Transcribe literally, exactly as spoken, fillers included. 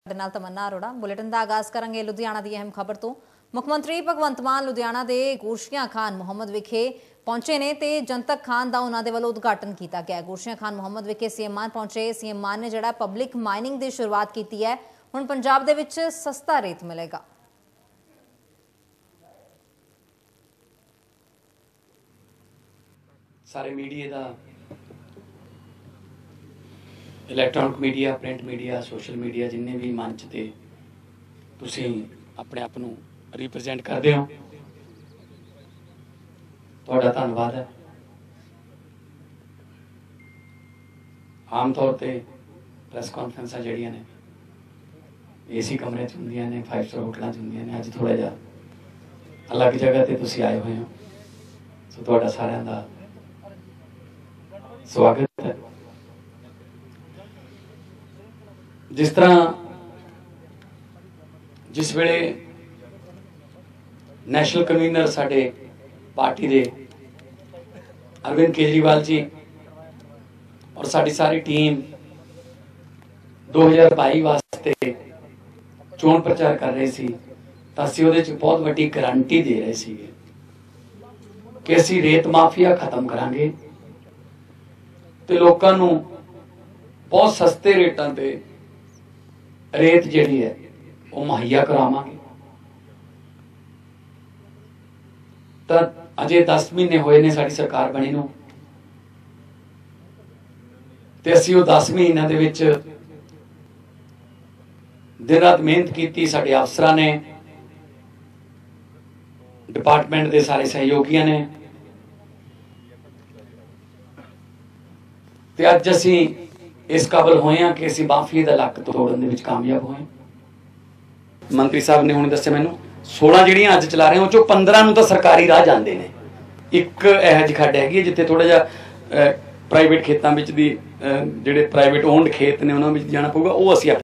ਨਾਲ ਤਮੰਨਾ ਅਰੋੜਾ ਬੁਲੇਟਿਨ ਦਾ ਆਗਾਜ਼ ਕਰਾਂਗੇ ਲੁਧਿਆਣਾ ਦੀ ਅਹਿਮ ਖਬਰ ਤੋਂ। ਮੁੱਖ ਮੰਤਰੀ ਭਗਵੰਤ ਮਾਨ ਲੁਧਿਆਣਾ ਦੇ ਗੋਸ਼ੀਆਂ ਖਾਨ ਮੁਹੰਮਦ ਵਿਖੇ ਪਹੁੰਚੇ ਨੇ ਤੇ ਜਨਤਕ ਖਾਨ ਦਾ ਉਹਨਾਂ ਦੇ ਵੱਲੋਂ ਉਦਘਾਟਨ ਕੀਤਾ ਗਿਆ। ਗੋਸ਼ੀਆਂ ਖਾਨ ਮੁਹੰਮਦ ਵਿਖੇ ਸੀਐਮ ਮਾਨ ਪਹੁੰਚੇ। ਸੀਐਮ ਮਾਨ ਨੇ ਜਿਹੜਾ ਪਬਲਿਕ ਮਾਈਨਿੰਗ ਦੀ ਸ਼ੁਰੂਆਤ ਕੀਤੀ ਹੈ। ਹੁਣ ਪੰਜਾਬ ਦੇ ਵਿੱਚ ਸਸਤਾ ਰੇਤ ਮਿਲੇਗਾ। सारे मीडिया का electronic media print media social media जिन्ने भी मंच ते तुसीं अपने आप नूं रिप्रजेंट करते हो, तुहाडा धन्नवाद है। आम तौर पर प्रैस कॉन्फ्रेंसा जिहड़ियां ने एसी कमरे च हुंदियां ने, फाइव स्टार होटलों च हुंदियां ने। अज थोड़ा जिहा अलग जगह ते तुसीं आए हुए हो, सो तुहाडा सारिआं दा स्वागत है। जिस तरह जिस वेले नैशनल कन्वीनर साडे पार्टी दे अरविंद केजरीवाल जी और साडी सारी टीम दो हज़ार बाई वास्ते चोण प्रचार कर रहे सी, तां असीं उहदे च बहुत वड्डी गारंटी दे रहे सी कि असीं रेत माफिया खत्म करांगे ते लोकां नूं बहुत सस्ते रेटां ते रेत जिहड़ी है वो मुहैया करावांगे। तां अजे दस महीने होए ने साडी सरकार बनी नूं ते असीं वो दस महीनों दे विच दिन रात मेहनत कीती। साडे अफसरां ने, डिपार्टमेंट दे सारे सहयोगियां ने ते अज असीं इस काबिल होए हैं कि असीं माफिया दा लक तोड़न दे विच कामयाब होए। मंत्री साहब ने हुण दस्सिआ मैनूं सोलह जिहड़ियां अज चला रहे हो, चो पंद्रह नूं तां सरकारी राह जांदे ने। एक इहो जी खड्ड हैगी जिथे थोड़ा जिहा प्राइवेट खेतां विच दी जिहड़े प्राइवेट ओनड खेत ने उन्हां विच जाना पऊगा, वो असीं